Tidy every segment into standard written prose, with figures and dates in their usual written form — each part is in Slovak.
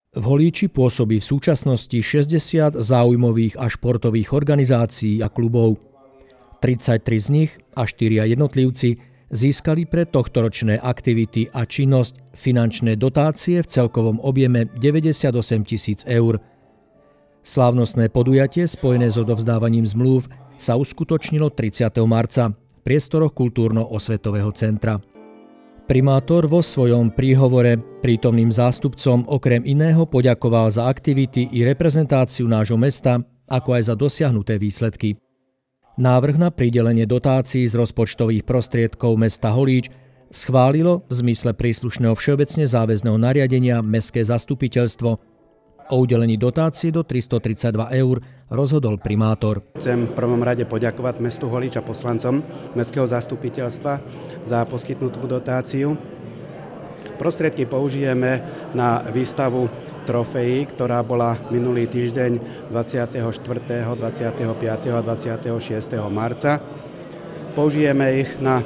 V Holíči pôsobí v súčasnosti 60 záujmových a športových organizácií a klubov. 33 z nich a 4 jednotlivci získali pre tohtoročné aktivity a činnosť finančné dotácie v celkovom objeme 98 000 eur. Slávnostné podujatie spojené s odovzdávaním zmlúv sa uskutočnilo 30. marca v priestoroch Kultúrno-osvetového centra. Primátor vo svojom príhovore prítomným zástupcom okrem iného poďakoval za aktivity i reprezentáciu nášho mesta, ako aj za dosiahnuté výsledky. Návrh na pridelenie dotácií z rozpočtových prostriedkov mesta Holíč schválilo v zmysle príslušného všeobecne záväzného nariadenia Mestské zastupiteľstvo. O udelení dotácie do 332 eur rozhodol primátor. Chcem v prvom rade poďakovať mestu Holíč a poslancom Mestského zastupiteľstva za poskytnutú dotáciu. Prostriedky použijeme na výstavu trofejí, ktorá bola minulý týždeň 24., 25. a 26. marca. Použijeme ich na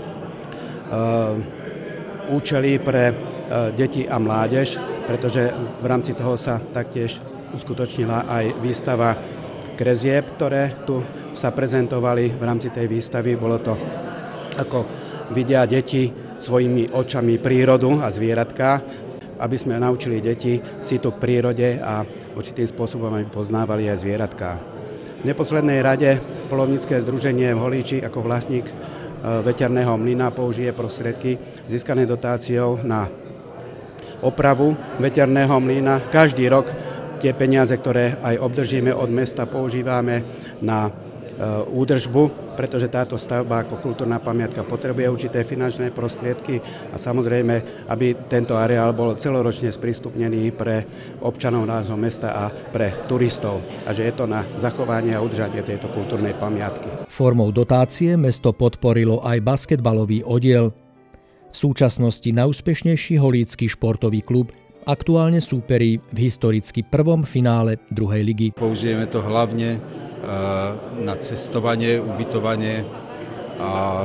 účely pre deti a mládež, pretože v rámci toho sa taktiež uskutočnila aj výstava krezieb, ktoré tu sa prezentovali v rámci tej výstavy. Bolo to, ako vidia deti svojimi očami prírodu a zvieratká, aby sme naučili deti citu k prírode a určitým spôsobom aby poznávali aj zvieratká. V neposlednej rade poľovnícke združenie v Holíči ako vlastník veterného mlyna použije prostriedky získané dotáciou na opravu veterného mlyna. Každý rok tie peniaze, ktoré aj obdržíme od mesta, používame na údržbu, pretože táto stavba ako kultúrna pamiatka potrebuje určité finančné prostriedky a samozrejme, aby tento areál bol celoročne sprístupnený pre občanov nášho mesta a pre turistov. A že je to na zachovanie a udržanie tejto kultúrnej pamiatky. Formou dotácie mesto podporilo aj basketbalový oddiel. V súčasnosti najúspešnejší holícky športový klub aktuálne súperí v historicky prvom finále druhej ligy. Použijeme to hlavne na cestovanie, ubytovanie a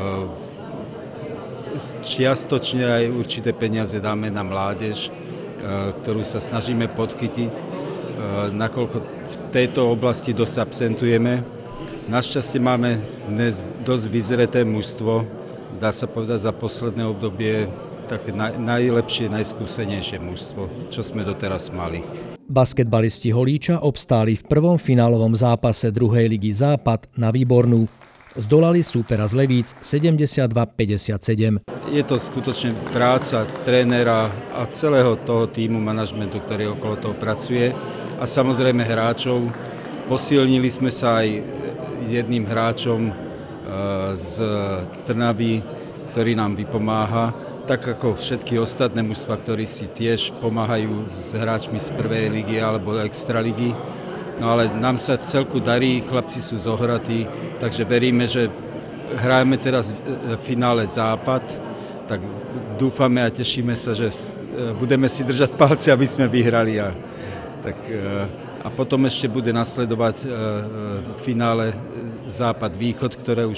čiastočne aj určité peniaze dáme na mládež, ktorú sa snažíme podchytiť, nakoľko v tejto oblasti dosť absentujeme. Našťastie máme dnes dosť vyzreté mužstvo, dá sa povedať za posledné obdobie také najlepšie, najskúsenejšie mužstvo, čo sme doteraz mali. Basketbalisti Holíča obstáli v prvom finálovom zápase druhej ligy Západ na výbornú. Zdolali súpera z Levíc 72-57. Je to skutočne práca trénera a celého toho tímu manažmentu, ktorý okolo toho pracuje a samozrejme hráčov. Posilnili sme sa aj jedným hráčom z Trnavy, ktorý nám vypomáha, tak ako všetky ostatné mužstvá, ktorí si tiež pomáhajú s hráčmi z prvej ligy alebo extraligy. No ale nám sa v celku darí, chlapci sú zohratí, takže veríme, že hráme teraz v finále Západ, tak dúfame a tešíme sa, že budeme si držať palce, aby sme vyhrali. A potom ešte bude nasledovať v finále Západ-Východ,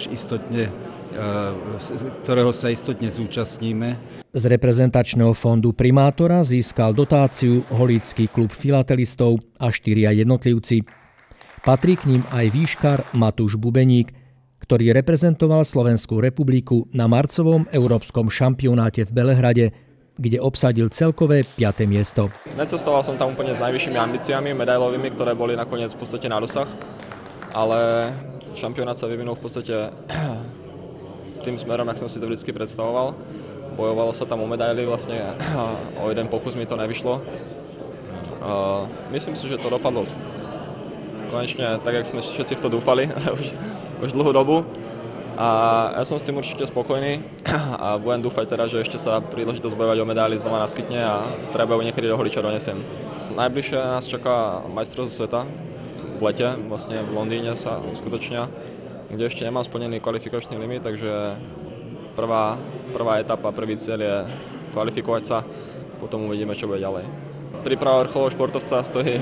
ktorého sa istotne zúčastníme. Z reprezentačného fondu primátora získal dotáciu holícky klub filatelistov a 4 jednotlivci. Patrí k ním aj výškar Matúš Bubeník, ktorý reprezentoval Slovenskú republiku na marcovom európskom šampionáte v Belehrade, kde obsadil celkové 5. miesto. Necestoval som tam úplne s najvyššími ambíciami medailovými, ktoré boli nakoniec v podstate na dosah, ale šampionát sa vyvinul v podstate tým smerom, jak som si to vždycky predstavoval. Bojovalo sa tam o medaily, vlastne o jeden pokus mi to nevyšlo. Myslím si, že to dopadlo konečne tak, jak sme všetci v to dúfali, už dlhú dobu. A ja som s tým určite spokojný a budem dúfať teda, že ešte sa príležitosť bojovať o medaily znova naskytne a treba ju niekedy do Holíča donesiem. Najbližšie nás čaká majstrovstvá sveta v lete, vlastne v Londýne sa uskutočnia, kde ešte nemám splnený kvalifikačný limit, takže prvá etapa, prvý cieľ je kvalifikovať sa, potom uvidíme, čo bude ďalej. Príprava vrcholového športovca stojí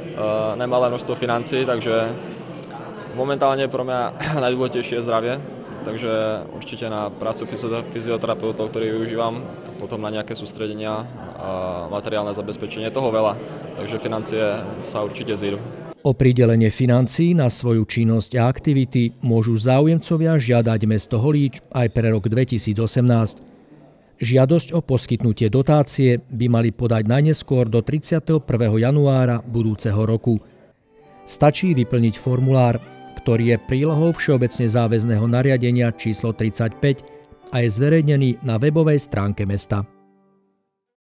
nemalé množstvo financií, takže momentálne pro mňa najdôležitejšie je zdravie takže určite na prácu fyzioterapeutov, ktorý využívam, potom na nejaké sústredenia a materiálne zabezpečenie, toho veľa, takže financie sa určite zídu. O pridelenie financií na svoju činnosť a aktivity môžu záujemcovia žiadať mesto Holíč aj pre rok 2018. Žiadosť o poskytnutie dotácie by mali podať najneskôr do 31. januára budúceho roku. Stačí vyplniť formulár, ktorý je prílohou všeobecne záväzného nariadenia číslo 35 a je zverejnený na webovej stránke mesta.